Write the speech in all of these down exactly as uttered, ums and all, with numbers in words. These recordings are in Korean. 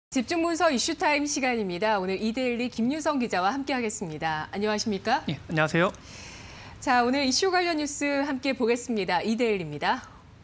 집중문서 이슈타임 시간입니다. 오늘 이데일리 김유성 기자와 함께하겠습니다. 안녕하십니까? 예, 안녕하세요. 자, 오늘 이슈 관련 뉴스 함께 보겠습니다. 이데일리입니다.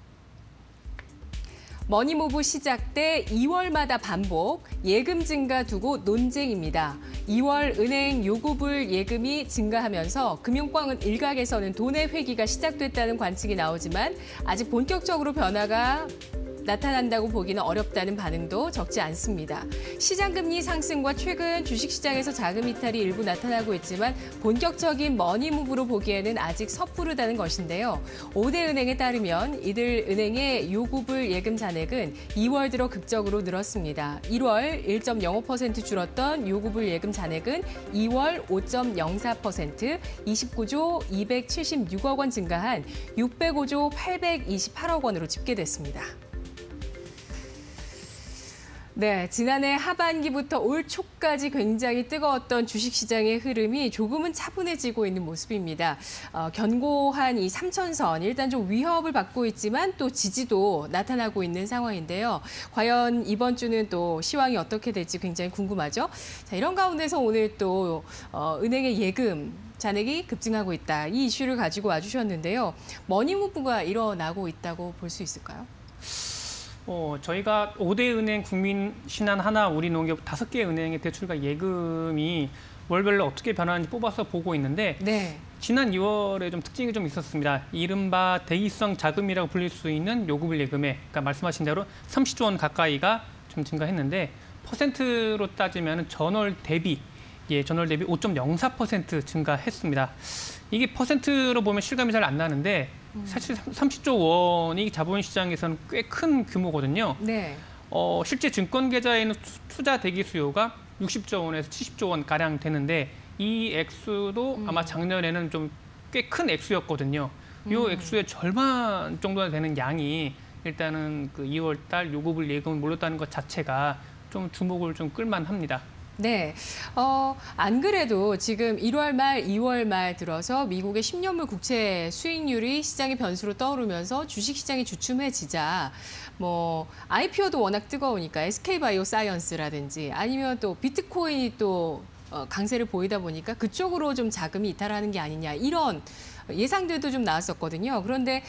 머니무브 시작 때 이월마다 반복, 예금 증가 두고 논쟁입니다. 이월 은행 요구불 예금이 증가하면서 금융권 일각에서는 돈의 회귀가 시작됐다는 관측이 나오지만 아직 본격적으로 변화가 나타난다고 보기는 어렵다는 반응도 적지 않습니다. 시장금리 상승과 최근 주식시장에서 자금 이탈이 일부 나타나고 있지만 본격적인 머니무브로 보기에는 아직 섣부르다는 것인데요. 오 대 은행에 따르면 이들 은행의 요구불 예금 잔액은 이월 들어 극적으로 늘었습니다. 일월 일 점 영오 퍼센트 줄었던 요구불 예금 잔액은 이월 오 점 영사 퍼센트, 이십구조 이백칠십육억 원 증가한 육백오조 팔백이십팔억 원으로 집계됐습니다. 네, 지난해 하반기부터 올 초까지 굉장히 뜨거웠던 주식시장의 흐름이 조금은 차분해지고 있는 모습입니다. 어, 견고한 이 삼천선, 일단 좀 위협을 받고 있지만 또 지지도 나타나고 있는 상황인데요. 과연 이번 주는 또 시황이 어떻게 될지 굉장히 궁금하죠. 자, 이런 가운데서 오늘 또 어, 은행의 예금 잔액이 급증하고 있다. 이 이슈를 가지고 와주셨는데요. 머니무브가 일어나고 있다고 볼 수 있을까요? 어, 저희가 오 대 은행, 국민신한, 하나, 우리농협 다섯 개 은행의 대출과 예금이 월별로 어떻게 변하는지 뽑아서 보고 있는데 네. 지난 이월에 좀 특징이 좀 있었습니다. 이른바 대기성 자금이라고 불릴 수 있는 요구불 예금에, 그러니까 말씀하신 대로 삼십조 원 가까이가 좀 증가했는데 퍼센트로 따지면 전월 대비, 예, 전월 대비 오 점 영사 퍼센트 증가했습니다. 이게 퍼센트로 보면 실감이 잘 안 나는데 사실 삼십조 원이 자본시장에서는 꽤 큰 규모거든요. 네. 어, 실제 증권 계좌에는 투자 대기 수요가 육십조 원에서 칠십조 원 가량 되는데 이 액수도 음. 아마 작년에는 좀 꽤 큰 액수였거든요. 이 음. 액수의 절반 정도나 되는 양이 일단은 그 이월 달 요구불 예금을 몰렸다는 것 자체가 좀 주목을 좀 끌만합니다. 네, 어, 안 그래도 지금 일월 말, 이월 말 들어서 미국의 십 년물 국채 수익률이 시장의 변수로 떠오르면서 주식시장이 주춤해지자 뭐 아이피오도 워낙 뜨거우니까 에스케이바이오사이언스라든지 아니면 또 비트코인이 또 어, 강세를 보이다 보니까 그쪽으로 좀 자금이 이탈하는 게 아니냐 이런 예상들도 좀 나왔었거든요. 그런데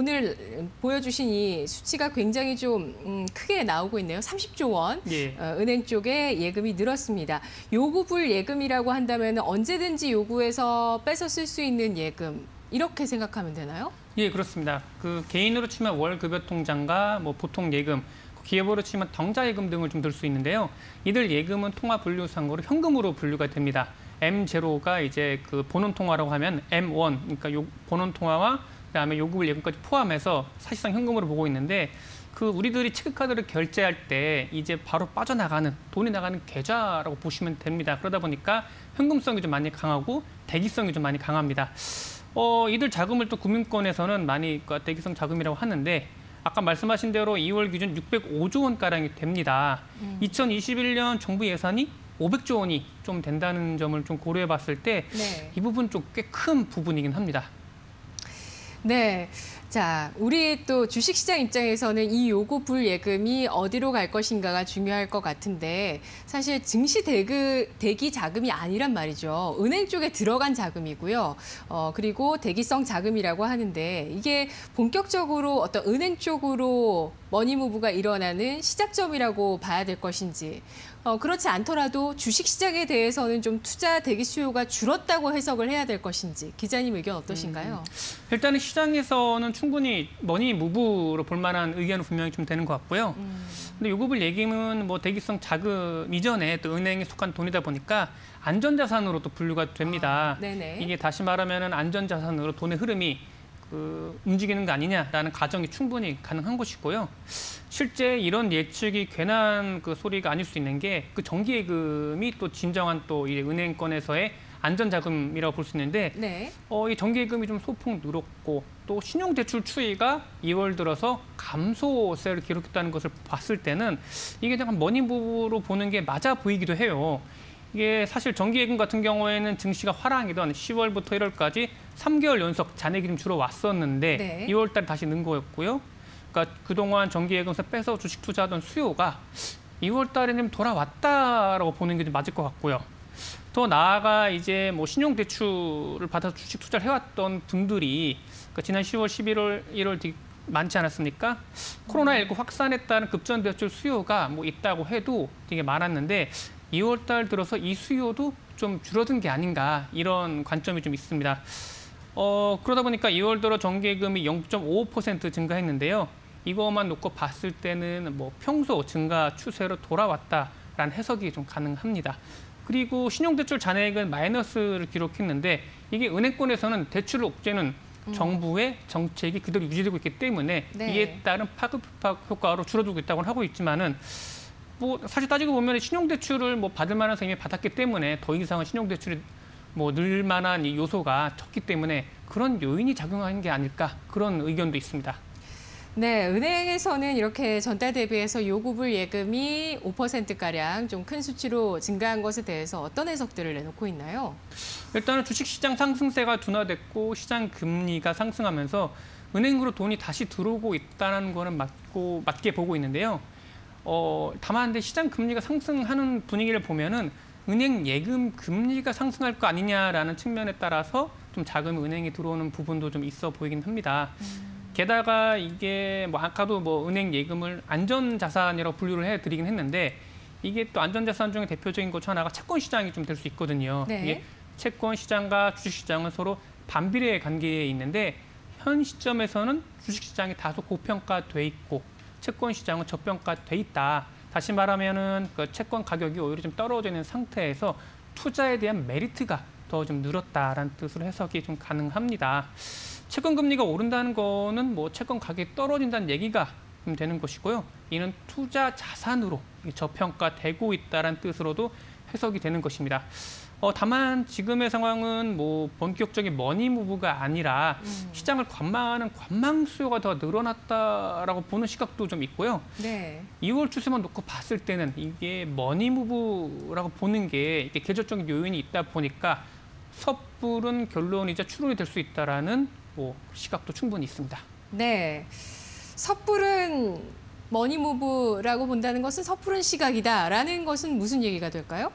오늘 보여주신 이 수치가 굉장히 좀 음, 크게 나오고 있네요. 삼십조 원 예. 어, 은행 쪽에 예금이 늘었습니다. 요구불 예금이라고 한다면 언제든지 요구해서 뺏어 쓸 수 있는 예금 이렇게 생각하면 되나요? 예, 그렇습니다. 그 개인으로 치면 월급여 통장과 뭐 보통 예금, 기업으로 치면 당좌예금 등을 좀 들 수 있는데요. 이들 예금은 통화 분류상으로 현금으로 분류가 됩니다. 엠 제로가 이제 그 본원 통화라고 하면 엠 원, 그러니까 요 본원 통화와 그다음에 요구불 예금까지 포함해서 사실상 현금으로 보고 있는데 그 우리들이 체크카드를 결제할 때 이제 바로 빠져나가는 돈이 나가는 계좌라고 보시면 됩니다. 그러다 보니까 현금성이 좀 많이 강하고 대기성이 좀 많이 강합니다. 어, 이들 자금을 또 금융권에서는 많이 대기성 자금이라고 하는데 아까 말씀하신 대로 이월 기준 육백오조 원가량이 됩니다. 음. 이천이십일 년 정부 예산이 오백조 원이 좀 된다는 점을 좀 고려해 봤을 때 이 네. 부분 좀 꽤 큰 부분이긴 합니다. 네. 자, 우리 또 주식시장 입장에서는 이 요구불 예금이 어디로 갈 것인가가 중요할 것 같은데 사실 증시 대그, 대기 자금이 아니란 말이죠. 은행 쪽에 들어간 자금이고요. 어, 그리고 대기성 자금이라고 하는데 이게 본격적으로 어떤 은행 쪽으로 머니무브가 일어나는 시작점이라고 봐야 될 것인지 어, 그렇지 않더라도 주식시장에 대해서는 좀 투자 대기 수요가 줄었다고 해석을 해야 될 것인지 기자님 의견 어떠신가요? 음, 일단은 시장에서는 충분히 머니무브로 볼 만한 의견은 분명히 좀 되는 것 같고요. 음. 근데 요구불 예금은 뭐 대기성 자금 이전에 또 은행에 속한 돈이다 보니까 안전자산으로 또 분류가 됩니다. 아, 네네. 이게 다시 말하면 안전자산으로 돈의 흐름이 그 움직이는 거 아니냐라는 가정이 충분히 가능한 것이고요. 실제 이런 예측이 괜한 그 소리가 아닐 수 있는 게 그 정기예금이 또 진정한 또 이 은행권에서의 안전자금이라고 볼 수 있는데 네. 어, 이 정기예금이 좀 소폭 늘었고 또 신용대출 추이가 이월 들어서 감소세를 기록했다는 것을 봤을 때는 이게 약간 머니무브로 보는 게 맞아 보이기도 해요. 이게 사실 정기예금 같은 경우에는 증시가 화랑이던 시월부터 일월까지 삼 개월 연속 잔액이 좀 줄어 왔었는데 네. 이월 달 다시 는 거였고요. 그러니까 그동안 정기예금에서 빼서 주식 투자하던 수요가 이월 달에는 돌아왔다라고 보는 게 좀 맞을 것 같고요. 더 나아가 이제 뭐 신용대출을 받아서 주식 투자를 해왔던 분들이 그러니까 지난 시월, 십일월, 일월 되게 많지 않았습니까? 코로나십구 확산에 따른 급전대출 수요가 뭐 있다고 해도 되게 많았는데 이월 달 들어서 이 수요도 좀 줄어든 게 아닌가 이런 관점이 좀 있습니다. 어, 그러다 보니까 이월 들어 정기예금이 영 점 오오 퍼센트 증가했는데요. 이거만 놓고 봤을 때는 뭐 평소 증가 추세로 돌아왔다라는 해석이 좀 가능합니다. 그리고 신용대출 잔액은 마이너스를 기록했는데 이게 은행권에서는 대출을 옥죄는 음. 정부의 정책이 그대로 유지되고 있기 때문에 네. 이에 따른 파급 효과로 줄어들고 있다고 하고 있지만은 뭐 사실 따지고 보면 신용대출을 뭐 받을 만한 사람이 받았기 때문에 더 이상은 신용대출이 뭐 늘 만한 이 요소가 적기 때문에 그런 요인이 작용하는 게 아닐까 그런 의견도 있습니다. 네, 은행에서는 이렇게 전달 대비해서 요구불 예금이 오 퍼센트가량 좀 큰 수치로 증가한 것에 대해서 어떤 해석들을 내놓고 있나요? 일단은 주식시장 상승세가 둔화됐고 시장 금리가 상승하면서 은행으로 돈이 다시 들어오고 있다는 거는 맞고, 맞게 보고 있는데요. 어, 다만 근데 시장 금리가 상승하는 분위기를 보면은 은행 예금 금리가 상승할 거 아니냐라는 측면에 따라서 좀 자금 은행에 들어오는 부분도 좀 있어 보이긴 합니다. 음. 게다가 이게 뭐 아까도 뭐 은행 예금을 안전자산이라고 분류를 해드리긴 했는데 이게 또 안전자산 중에 대표적인 것 중 하나가 채권 시장이 좀 될 수 있거든요. 네. 이게 채권 시장과 주식 시장은 서로 반비례의 관계에 있는데 현 시점에서는 주식 시장이 다소 고평가돼 있고 채권 시장은 저평가돼 있다. 다시 말하면은 그 채권 가격이 오히려 좀 떨어져 있는 상태에서 투자에 대한 메리트가 더 좀 늘었다라는 뜻으로 해석이 좀 가능합니다. 채권 금리가 오른다는 거는 뭐 채권 가격이 떨어진다는 얘기가 좀 되는 것이고요. 이는 투자 자산으로 저평가되고 있다는 뜻으로도 해석이 되는 것입니다. 어, 다만 지금의 상황은 뭐 본격적인 머니무브가 아니라 음. 시장을 관망하는 관망 수요가 더 늘어났다라고 보는 시각도 좀 있고요. 네. 이월 추세만 놓고 봤을 때는 이게 머니무브라고 보는 게 이게 계절적인 요인이 있다 보니까 섣부른 결론이자 추론이 될 수 있다라는 뭐 시각도 충분히 있습니다. 네, 섣부른 머니무브라고 본다는 것은 섣부른 시각이다라는 것은 무슨 얘기가 될까요?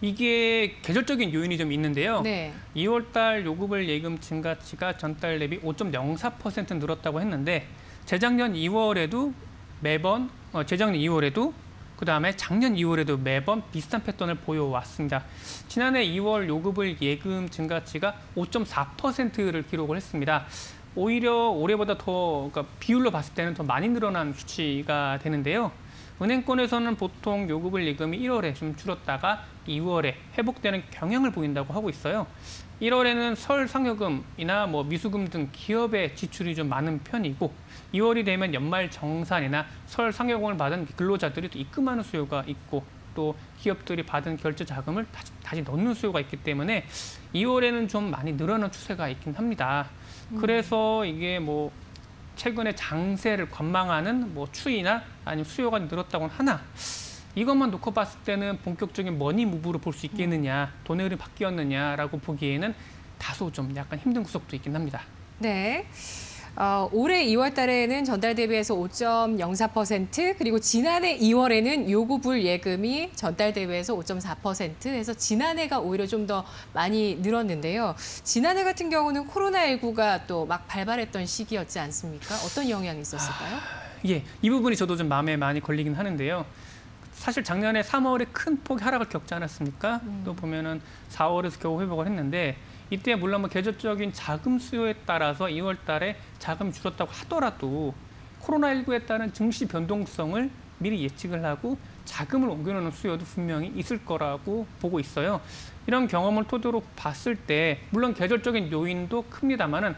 이게 계절적인 요인이 좀 있는데요. 네. 이월 달 요구불 예금 증가치가 전달 대비 오 점 영사 퍼센트 늘었다고 했는데 재작년 이월에도 매번 어, 재작년 이월에도 그다음에 작년 이월에도 매번 비슷한 패턴을 보여왔습니다. 지난해 이월 요구불 예금 증가치가 오 점 사 퍼센트를 기록을 했습니다. 오히려 올해보다 더 그러니까 비율로 봤을 때는 더 많이 늘어난 수치가 되는데요. 은행권에서는 보통 요구불 예금이 일월에 좀 줄었다가 이월에 회복되는 경향을 보인다고 하고 있어요. 일월에는 설 상여금이나 뭐 미수금 등 기업의 지출이 좀 많은 편이고 이월이 되면 연말 정산이나 설 상여금을 받은 근로자들이 또 입금하는 수요가 있고 또 기업들이 받은 결제 자금을 다시, 다시 넣는 수요가 있기 때문에 이월에는 좀 많이 늘어난 추세가 있긴 합니다. 음. 그래서 이게 뭐 최근에 장세를 관망하는 뭐 추이나 아니면 수요가 늘었다고는 하나 이것만 놓고 봤을 때는 본격적인 머니 무브로 볼 수 있겠느냐, 돈의 흐름이 바뀌었느냐라고 보기에는 다소 좀 약간 힘든 구석도 있긴 합니다. 네. 어, 올해 이월 달에는 전달 대비해서 오 점 영사 퍼센트 그리고 지난해 이월에는 요구불 예금이 전달 대비해서 오 점 사 퍼센트 해서 지난해가 오히려 좀 더 많이 늘었는데요. 지난해 같은 경우는 코로나십구가 또 막 발발했던 시기였지 않습니까? 어떤 영향이 있었을까요? 아, 예, 이 부분이 저도 좀 마음에 많이 걸리긴 하는데요. 사실 작년에 삼월에 큰 폭의 하락을 겪지 않았습니까? 음. 또 보면은 사월에서 겨우 회복을 했는데 이때 물론 뭐 계절적인 자금 수요에 따라서 이월 달에 자금이 줄었다고 하더라도 코로나십구에 따른 증시 변동성을 미리 예측을 하고 자금을 옮겨놓는 수요도 분명히 있을 거라고 보고 있어요. 이런 경험을 토대로 봤을 때 물론 계절적인 요인도 큽니다만은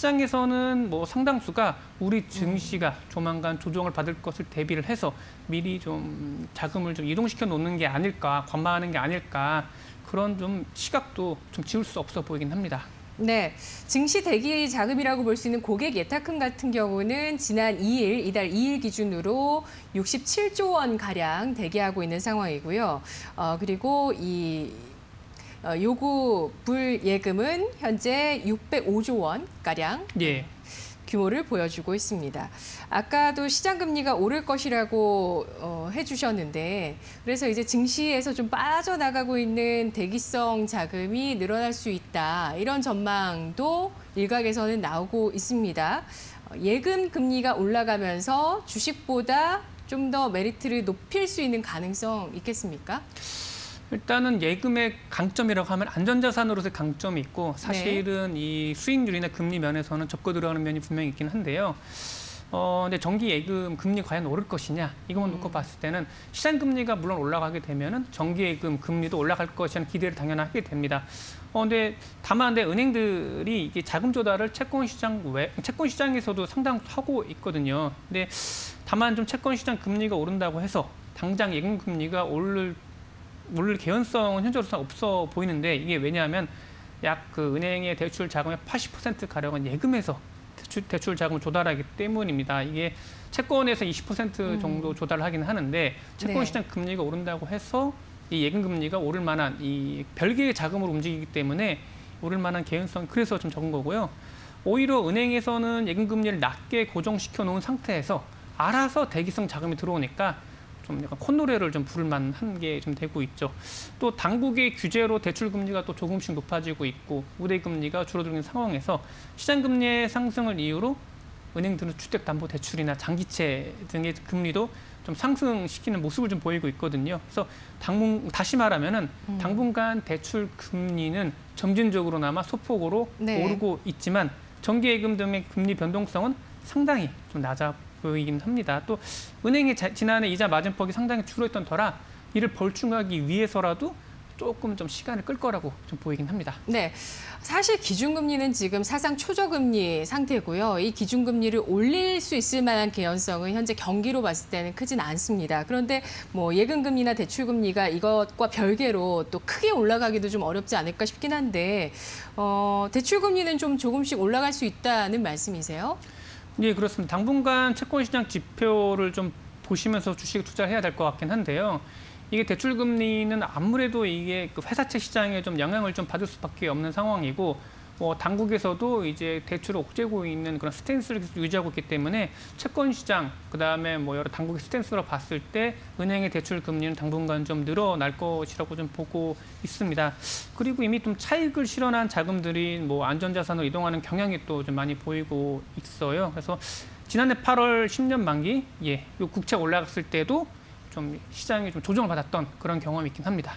시장에서는 뭐 상당수가 우리 증시가 조만간 조정을 받을 것을 대비를 해서 미리 좀 자금을 좀 이동시켜 놓는 게 아닐까, 관망하는 게 아닐까 그런 좀 시각도 좀 지울 수 없어 보이긴 합니다. 네, 증시 대기 자금이라고 볼 수 있는 고객 예탁금 같은 경우는 지난 이 일, 이달 이 일 기준으로 육십칠조 원 가량 대기하고 있는 상황이고요. 어, 그리고 이 어, 요구 불 예금은 현재 육백오조 원 가량. 예. 규모를 보여주고 있습니다. 아까도 시장 금리가 오를 것이라고 어, 해주셨는데 그래서 이제 증시에서 좀 빠져나가고 있는 대기성 자금이 늘어날 수 있다. 이런 전망도 일각에서는 나오고 있습니다. 예금 금리가 올라가면서 주식보다 좀 더 메리트를 높일 수 있는 가능성 있겠습니까? 일단은 예금의 강점이라고 하면 안전자산으로서의 강점이 있고 사실은 네. 이 수익률이나 금리 면에서는 접고 들어가는 면이 분명히 있긴 한데요. 어, 근데 정기 예금 금리 과연 오를 것이냐 이것만 놓고 음. 봤을 때는 시장 금리가 물론 올라가게 되면은 정기 예금 금리도 올라갈 것이라는 기대를 당연히 하게 됩니다. 어, 근데 다만 근데 은행들이 이게 자금 조달을 채권 시장 외 채권 시장에서도 상당 하고 있거든요. 근데 다만 좀 채권 시장 금리가 오른다고 해서 당장 예금 금리가 오를 오를 개연성은 현재로서는 없어 보이는데 이게 왜냐하면 약 그 은행의 대출 자금의 팔십 퍼센트 가량은 예금에서 대출, 대출 자금을 조달하기 때문입니다. 이게 채권에서 이십 퍼센트 정도 조달을 하긴 하는데 채권 시장 네. 금리가 오른다고 해서 이 예금 금리가 오를 만한 이 별개의 자금으로 움직이기 때문에 오를 만한 개연성이 그래서 좀 적은 거고요. 오히려 은행에서는 예금 금리를 낮게 고정시켜 놓은 상태에서 알아서 대기성 자금이 들어오니까 좀 약간 콧노래를 좀 부를 만한 게 좀 되고 있죠. 또 당국의 규제로 대출 금리가 또 조금씩 높아지고 있고 우대 금리가 줄어드는 상황에서 시장 금리의 상승을 이유로 은행들은 주택담보대출이나 장기채 등의 금리도 좀 상승시키는 모습을 좀 보이고 있거든요. 그래서 당분 다시 말하면은 음. 당분간 대출 금리는 점진적으로나마 소폭으로 네. 오르고 있지만 정기예금 등의 금리 변동성은 상당히 좀 낮아 보이긴 합니다. 또 은행의 자, 지난해 이자 맞은폭이 상당히 줄어있던 터라 이를 벌충하기 위해서라도 조금 좀 시간을 끌 거라고 좀 보이긴 합니다. 네, 사실 기준금리는 지금 사상 초저금리 상태고요. 이 기준금리를 올릴 수 있을 만한 개연성은 현재 경기로 봤을 때는 크진 않습니다. 그런데 뭐 예금금리나 대출금리가 이것과 별개로 또 크게 올라가기도 좀 어렵지 않을까 싶긴 한데 어, 대출금리는 좀 조금씩 올라갈 수 있다는 말씀이세요? 네, 그렇습니다. 당분간 채권시장 지표를 좀 보시면서 주식에 투자를 해야 될 것 같긴 한데요. 이게 대출금리는 아무래도 이게 그 회사채 시장에 좀 영향을 좀 받을 수밖에 없는 상황이고, 뭐 당국에서도 이제 대출을 옥죄고 있는 그런 스탠스를 계속 유지하고 있기 때문에 채권 시장, 그다음에 뭐 여러 당국의 스탠스로 봤을 때 은행의 대출 금리는 당분간 좀 늘어날 것이라고 좀 보고 있습니다. 그리고 이미 좀 차익을 실현한 자금들이 뭐 안전자산으로 이동하는 경향이 또 좀 많이 보이고 있어요. 그래서 지난해 팔월 십 년 만기, 예, 요 국채 올라갔을 때도 좀 시장이 좀 조정을 받았던 그런 경험이 있긴 합니다.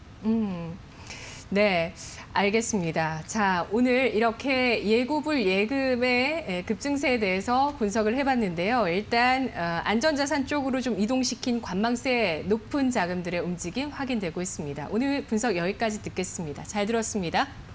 음, 네, 알겠습니다. 자, 오늘 이렇게 예고불 예금의 급증세에 대해서 분석을 해봤는데요. 일단 안전자산 쪽으로 좀 이동시킨 관망세 높은 자금들의 움직임 확인되고 있습니다. 오늘 분석 여기까지 듣겠습니다. 잘 들었습니다.